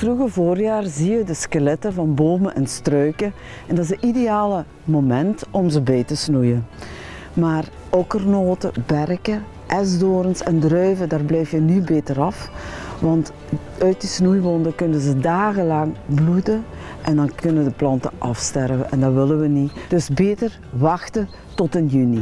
vroege voorjaar zie je de skeletten van bomen en struiken en dat is het ideale moment om ze bij te snoeien. Maar okkernoten, berken, esdoorns en druiven, daar blijf je nu beter af, want uit die snoeiwonden kunnen ze dagenlang bloeden en dan kunnen de planten afsterven en dat willen we niet. Dus beter wachten tot in juni.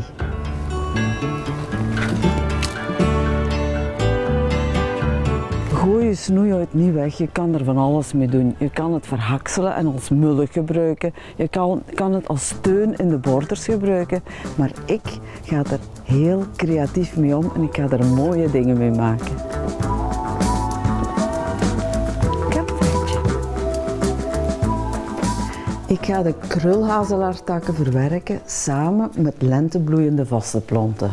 Gooi je snoeihout niet weg, je kan er van alles mee doen. Je kan het verhakselen en als mullig gebruiken. Je kan het als steun in de borders gebruiken. Maar ik ga er heel creatief mee om en ik ga er mooie dingen mee maken. Ik ga de krulhazelaartakken verwerken samen met lentebloeiende vaste planten.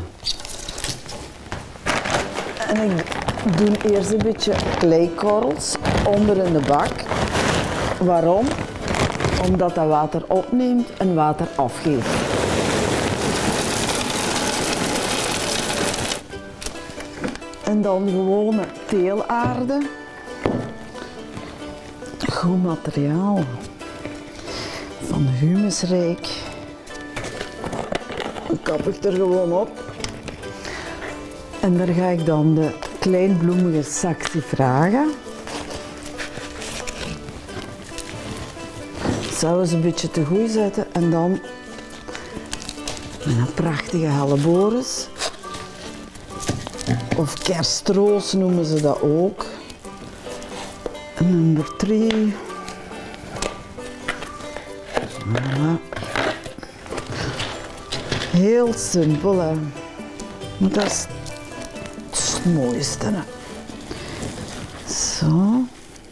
En ik doe eerst een beetje kleikorrels onder in de bak. Waarom? Omdat dat water opneemt en water afgeeft. En dan gewone teelaarde. Goed materiaal. Van humusrijk. Dan kap ik er gewoon op. En daar ga ik dan de kleinbloemige saxifraga. Zelfs een beetje te goed zetten en dan een prachtige helleborus. Of kerstroos noemen ze dat ook. En nummer 3. Voilà. Heel simpel, hè. Maar dat is het mooiste. Hè. Zo.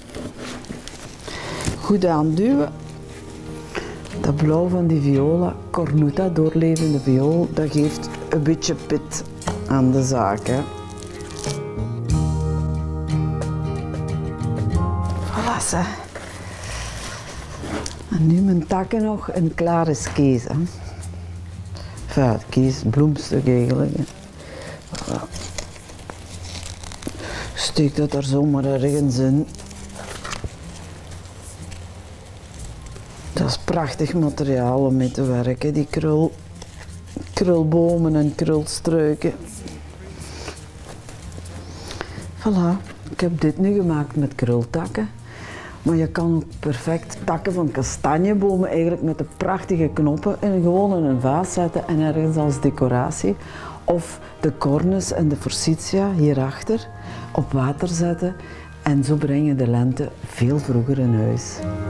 Goed aanduwen. Dat blauw van die viola, cornuta, doorlevende viool, dat geeft een beetje pit aan de zaak. Hè. Voilà, ze. En nu mijn takken nog en klaar is Kees. Hè. Enfin, Kees, bloemstuk eigenlijk. Hè. Voilà. Steek dat er zomaar ergens in. Dat is prachtig materiaal om mee te werken, die krulbomen en krulstruiken. Voilà, ik heb dit nu gemaakt met krultakken. Maar je kan ook perfect takken van kastanjebomen eigenlijk met de prachtige knoppen gewoon in een vaas zetten en ergens als decoratie. Of de cornus en de forsythia hierachter op water zetten en zo breng je de lente veel vroeger in huis.